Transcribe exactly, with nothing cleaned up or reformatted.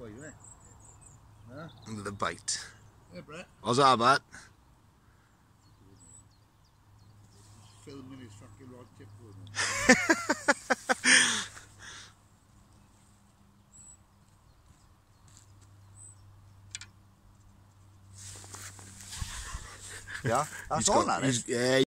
for you, isn't it? Huh? Under the bait. Yeah, Brett. What's that, Matt? Filming his fucking rod tip for him. Yeah, that's He's all got- that is. he's- Yeah.